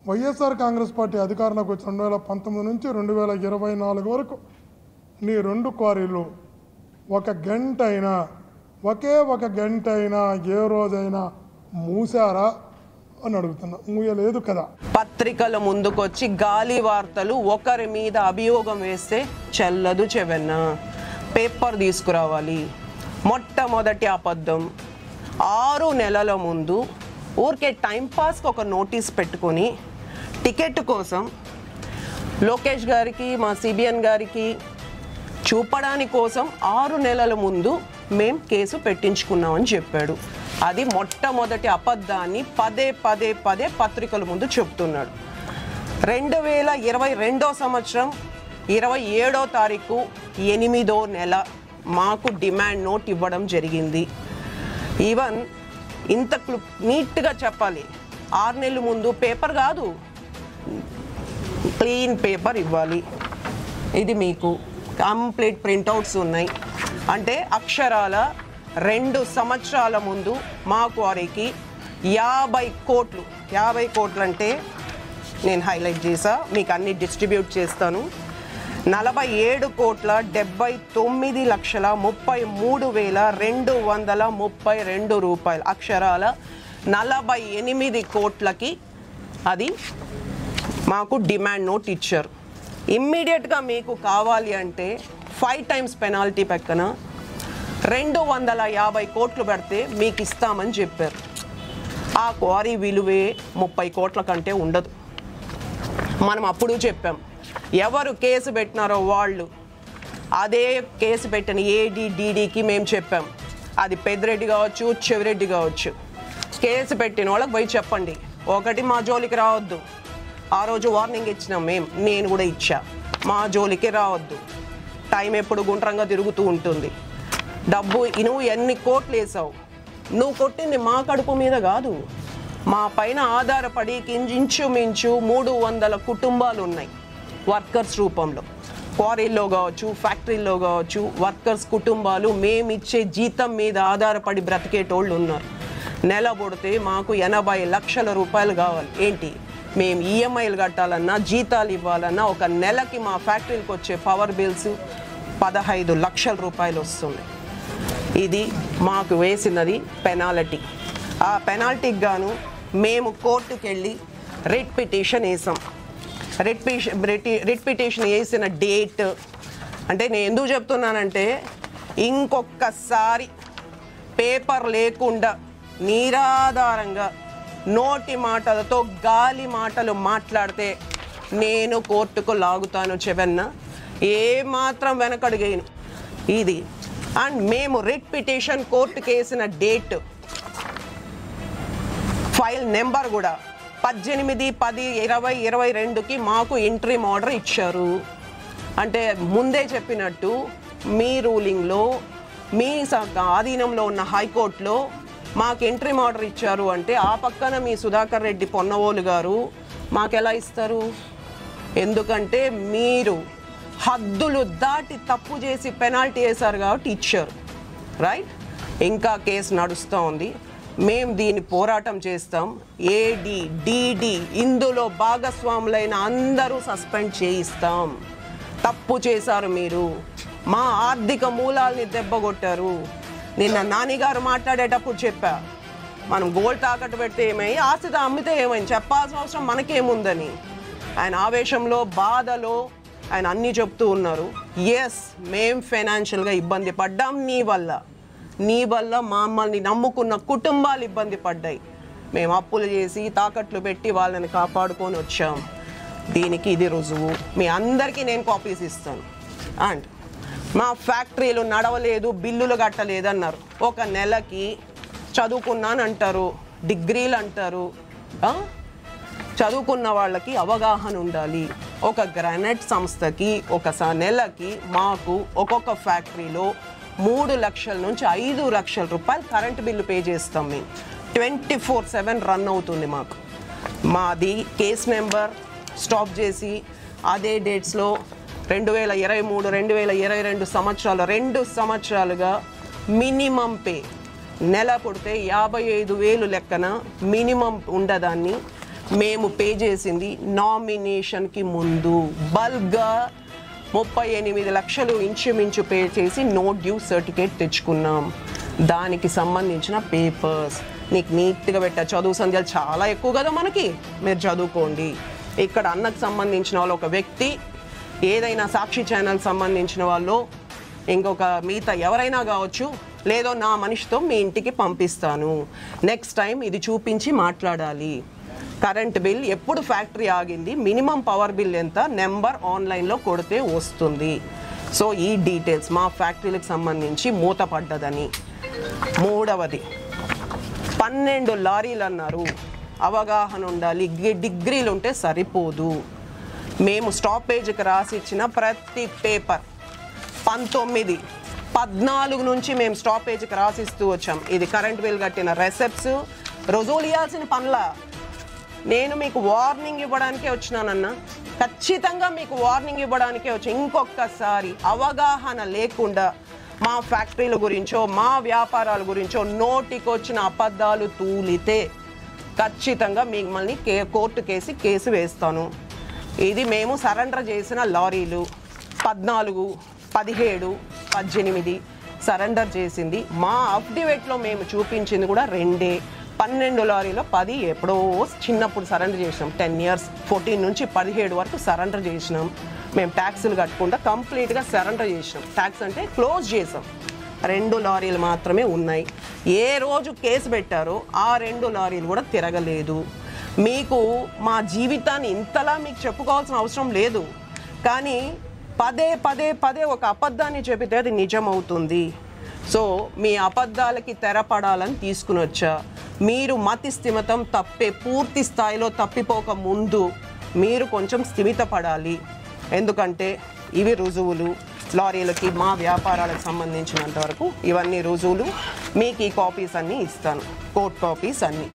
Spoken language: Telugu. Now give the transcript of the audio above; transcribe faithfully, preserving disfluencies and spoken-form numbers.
వైఎస్ఆర్ కాంగ్రెస్ పార్టీ అధికారంలోకి వచ్చి రెండు వేల పంతొమ్మిది నుంచి రెండు వేల ఇరవై నాలుగు వరకు నీ రెండు క్వారీలు ఒక గంట అయినా ఒకే ఒక గంట అయినా ఏ రోజైనా మూసారా అని అడుగుతున్నా. మూయలేదు కదా. పత్రికల ముందుకొచ్చి గాలి వార్తలు ఒకరి మీద అభియోగం వేస్తే చెల్లదు చెవెన్న. పేపర్ తీసుకురావాలి. మొట్టమొదటి అబద్ధం, ఆరు నెలల ముందు ఊరికే టైంపాస్కి ఒక నోటీస్ పెట్టుకొని టికెట్ కోసం లోకేష్ గారికి మా సిబిఎన్ గారికి చూపడానికి కోసం ఆరు నెలల ముందు మేం కేసు పెట్టించుకున్నామని చెప్పాడు. అది మొట్టమొదటి అబద్ధాన్ని పదే పదే పదే పత్రికల ముందు చెప్తున్నాడు. రెండు వేల ఇరవై రెండో సంవత్సరం ఇరవై ఏడో తారీఖు ఎనిమిదో నెల మాకు డిమాండ్ నోట్ ఇవ్వడం జరిగింది. ఈవెన్ ఇంత నీట్గా చెప్పాలి, ఆరు నెలల ముందు పేపర్ కాదు, క్లీన్ పేపర్ ఇవ్వాలి. ఇది మీకు కంప్లీట్ ప్రింట్అవుట్స్ ఉన్నాయి. అంటే అక్షరాల రెండు సంవత్సరాల ముందు మా క్వారీకి యాభై కోట్లు యాభై కోట్లు అంటే నేను హైలైట్ చేసా, మీకు అన్ని డిస్ట్రిబ్యూట్ చేస్తాను. నలభై ఏడు కోట్ల డెబ్బై తొమ్మిది లక్షల ముప్పై మూడు వేల రెండు వందల ముప్పై రెండు రూపాయలు అక్షరాల నలభై ఎనిమిది కోట్లకి అది మాకు డిమాండ్ నోట్ ఇచ్చారు. ఇమ్మీడియట్గా మీకు కావాలి అంటే ఫైవ్ టైమ్స్ పెనాల్టీ పక్కన రెండు వందల యాభై కోట్లు పెడితే మీకు ఇస్తామని చెప్పారు. ఆ క్వారీ విలువే ముప్పై కోట్ల కంటే ఉండదు. మనం అప్పుడు చెప్పాం, ఎవరు కేసు పెట్టినారో వాళ్ళు అదే కేసు పెట్టిన ఏడీ డీడీకి మేము చెప్పాం. అది పెద్దిరెడ్డి కావచ్చు, చెవిరెడ్డి కావచ్చు. కేసు పెట్టిన వాళ్ళకి పోయి చెప్పండి, ఒకటి మా జోలికి రావద్దు. ఆ రోజు వార్నింగ్ ఇచ్చినాం మేము, నేను కూడా ఇచ్చా, మా జోలికి రావద్దు. టైం ఎప్పుడు గుండ్రంగా తిరుగుతూ ఉంటుంది. డబ్బు నువ్వు ఎన్ని కోట్లు వేసావు, నువ్వు కొట్టింది మా కడుపు మీద కాదు, మా పైన ఆధారపడి ఇంచుమించు మూడు వందల కుటుంబాలు ఉన్నాయి వర్కర్స్ రూపంలో. క్వారీల్లో కావచ్చు, ఫ్యాక్టరీల్లో కావచ్చు, వర్కర్స్ కుటుంబాలు మేమిచ్చే జీతం మీద ఆధారపడి బ్రతికేటోళ్ళు ఉన్నారు. నెల పడితే మాకు ఎనభై లక్షల రూపాయలు కావాలి. ఏంటి, మేము ఈఎంఐలు కట్టాలన్నా, జీతాలు ఇవ్వాలన్నా ఒక నెలకి మా ఫ్యాక్టరీలకు వచ్చే పవర్ బిల్స్ పదహైదు లక్షల రూపాయలు వస్తుంది. ఇది మాకు వేసినది పెనాల్టీ. ఆ పెనాల్టీకి గాను మేము కోర్టుకు వెళ్ళి రిట్ పిటిషన్ వేసాం. రిట్ పిటిషన్ రిట్ పిటిషన్ వేసిన డేట్ అంటే నేను ఎందుకు చెప్తున్నానంటే, ఇంకొకసారి పేపర్ లేకుండా నిరాధారంగా నోటి మాటలతో గాలి మాటలు మాట్లాడితే నేను కోర్టుకు లాగుతాను చెవెన్న. ఏమాత్రం వెనకడుగేను ఇది. అండ్ మేము రిట్ పిటిషన్ కోర్టుకు వేసిన డేట్, ఫైల్ నెంబర్ కూడా పద్దెనిమిది పది ఇరవై ఇరవై రెండుకి మాకు ఇంట్రీమ్ ఆర్డర్ ఇచ్చారు. అంటే ముందే చెప్పినట్టు మీ రూలింగ్లో, మీ ఆధీనంలో ఉన్న హైకోర్టులో మాకు ఇంట్రీమ్ ఆర్డర్ ఇచ్చారు అంటే ఆ పక్కన మీ సుధాకర్ రెడ్డి పొన్నవోలు గారు మాకెలా ఇస్తారు? ఎందుకంటే మీరు హద్దులు దాటి తప్పు చేసి పెనాల్టీ వేశారు కాబట్టి ఇచ్చారు. రైట్? ఇంకా కేసు నడుస్తూ ఉంది. మేము దీన్ని పోరాటం చేస్తాం. ఏడీ డీడీ ఇందులో భాగస్వాములైన అందరూ సస్పెండ్ చేయిస్తాం. తప్పు చేశారు మీరు, మా ఆర్థిక మూలాల్ని దెబ్బగొట్టారు. నిన్న నానిగారు మాట్లాడేటప్పుడు చెప్పా, మనం గోల్డ్ తాకట్టు పెడితే ఏమై, ఆస్తితో అమ్మితే ఏమైంది, చెప్పాల్సిన అవసరం మనకేముందని. ఆయన ఆవేశంలో, బాధలో ఆయన అన్నీ చెప్తూ ఉన్నారు. ఎస్, మేం ఫైనాన్షియల్గా ఇబ్బంది పడ్డాం నీ వల్ల. నీ వల్ల మమ్మల్ని నమ్ముకున్న కుటుంబాలు ఇబ్బంది పడ్డాయి. మేము అప్పులు చేసి తాకట్లు పెట్టి వాళ్ళని కాపాడుకొని వచ్చాం. దీనికి ఇది రుజువు. మీ అందరికీ నేను కాపీస్ ఇస్తాను. అండ్ మా ఫ్యాక్టరీలు నడవలేదు, బిల్లులు కట్టలేదు అన్నారు. ఒక నెలకి చదువుకున్నాను అంటారు, డిగ్రీలు అంటారు. చదువుకున్న వాళ్ళకి అవగాహన ఉండాలి. ఒక గ్రానైట్ సంస్థకి ఒక నెలకి మాకు ఒక్కొక్క ఫ్యాక్టరీలో మూడు లక్షల నుంచి ఐదు లక్షల రూపాయలు కరెంటు బిల్లు పే చేస్తాం. మేము ట్వంటీ ఫోర్ సెవెన్ రన్ అవుతుంది మాకు. మాది కేస్ నెంబర్ స్టాప్ చేసి అదే డేట్స్లో రెండు వేల ఇరవై మూడు రెండు వేల ఇరవై రెండు సంవత్సరాలు రెండు సంవత్సరాలుగా మినిమం పే నెల పుడితే యాభై ఐదు వేలు లెక్కన మినిమం ఉండదాన్ని మేము పే చేసింది నామినేషన్కి ముందు బల్క్గా ముప్పై ఎనిమిది లక్షలు ఇంచుమించు పే చేసి నో డ్యూ సర్టిఫికేట్ తెచ్చుకున్నాం. దానికి సంబంధించిన పేపర్స్ నీకు నీట్గా పెట్టా. చదువు సంధ్యలు చాలా ఎక్కువ కదా మనకి, మీరు చదువుకోండి. ఇక్కడ అన్నకు సంబంధించిన వాళ్ళు ఒక వ్యక్తి, ఏదైనా సాక్షి ఛానల్ సంబంధించిన వాళ్ళు, ఇంకొక మిగతా ఎవరైనా కావచ్చు, లేదో నా మనిషితో మీ ఇంటికి పంపిస్తాను. నెక్స్ట్ టైం ఇది చూపించి మాట్లాడాలి. కరెంట్ బిల్ ఎప్పుడు ఫ్యాక్టరీ ఆగింది, మినిమం పవర్ బిల్ ఎంత, నెంబర్ ఆన్లైన్లో కొడితే వస్తుంది. సో ఈ డీటెయిల్స్ మా ఫ్యాక్టరీలకు సంబంధించి మూతపడ్డదని. మూడవది, పన్నెండు లారీలు అన్నారు. అవగాహన ఉండాలి, డిగ్రీలు ఉంటే సరిపోదు. మేము స్టాపేజ్కి రాసిచ్చిన ప్రతి పేపర్ పంతొమ్మిది పద్నాలుగు నుంచి మేము స్టాపేజ్కి రాసిస్తూ వచ్చాం. ఇది కరెంట్ బిల్ కట్టిన రెసెప్ట్స్, రుజువులు ఇవ్వాల్సిన పనుల. నేను మీకు వార్నింగ్ ఇవ్వడానికే వచ్చినానన్నా, ఖచ్చితంగా మీకు వార్నింగ్ ఇవ్వడానికే వచ్చి ఇంకొకసారి అవగాహన లేకుండా మా ఫ్యాక్టరీల గురించో మా వ్యాపారాల గురించో నోటికొచ్చిన అబద్ధాలు తూలితే ఖచ్చితంగా మిమ్మల్ని కే కోర్టు కేసి కేసు వేస్తాను. ఇది మేము సరెండర్ చేసిన లారీలు పద్నాలుగు పదిహేడు పద్దెనిమిది సరెండర్ చేసింది. మా అఫిడవిట్లో మేము చూపించింది కూడా రెండే. పన్నెండు లారీలో పది ఎప్పుడో చిన్నప్పుడు సరెండర్ చేసినాం. టెన్ ఇయర్స్ ఫోర్టీన్ నుంచి పదిహేడు వరకు సరెండర్ చేసినాం. మేము ట్యాక్సులు కట్టకుండా కంప్లీట్గా సరెండర్ చేసినాం. ట్యాక్స్ అంటే క్లోజ్ చేసాం. రెండు లారీలు మాత్రమే ఉన్నాయి. ఏ రోజు కేసు పెట్టారో ఆ రెండు లారీలు కూడా తిరగలేదు. మీకు మా జీవితాన్ని ఇంతలా మీకు చెప్పుకోవాల్సిన అవసరం లేదు, కానీ పదే పదే పదే ఒక అబద్ధాన్ని చెబితే అది నిజమవుతుంది. సో మీ అబద్ధాలకి తెరపడాలని తీసుకుని వచ్చా. మీరు మతి స్థిమితం తప్పే పూర్తి స్థాయిలో తప్పిపోక ముందు మీరు కొంచెం స్థిమితపడాలి. ఎందుకంటే ఇవి రుజువులు. లారీలకి మా వ్యాపారాలకు సంబంధించినంత వరకు ఇవన్నీ రుజువులు. మీకు ఈ కాపీస్ అన్నీ ఇస్తాను, కోర్ట్ కాపీస్ అన్నీ.